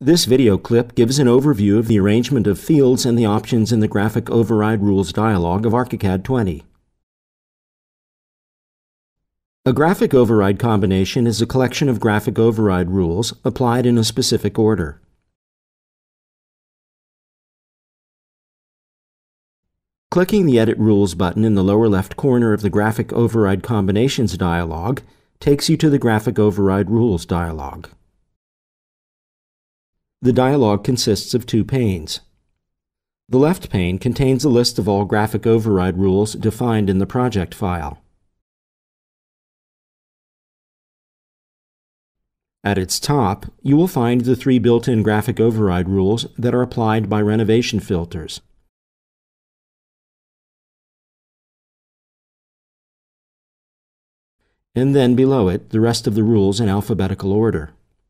This video clip gives an overview of the arrangement of fields and the options in the Graphic Override Rules dialog of ARCHICAD 20. A graphic override combination is a collection of graphic override rules applied in a specific order. Clicking the Edit Rules button in the lower left corner of the Graphic Override Combinations dialog takes you to the Graphic Override Rules dialog. The dialog consists of two panes. The left pane contains a list of all graphic override rules defined in the project file. At its top, you will find the three built-in graphic override rules that are applied by renovation filters. And then below it, the rest of the rules in alphabetical order.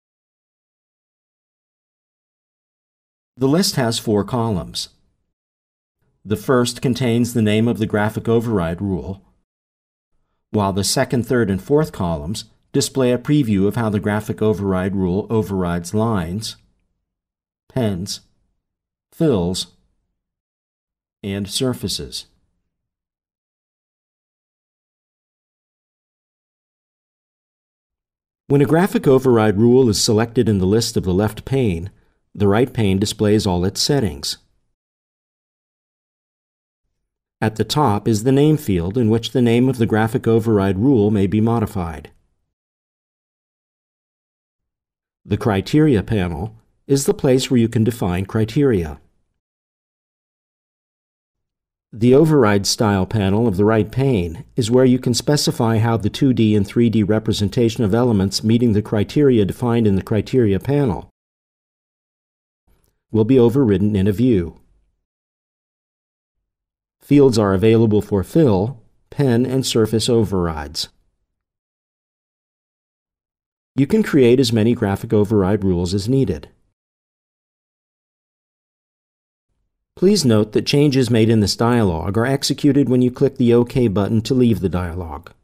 The list has 4 columns. The first contains the name of the graphic override rule, while the second, third, and fourth columns display a preview of how the graphic override rule overrides lines, pens, fills, and surfaces. When a graphic override rule is selected in the list of the left pane, the right pane displays all its settings. At the top is the name field in which the name of the graphic override rule may be modified. The Criteria panel is the place where you can define criteria. The Override Style panel of the right pane is where you can specify how the 2D and 3D representation of elements meeting the criteria defined in the Criteria panel will be overridden in a view. Fields are available for fill, pen, and surface overrides. You can create as many graphic override rules as needed. Please note that changes made in this dialog are executed when you click the OK button to leave the dialog.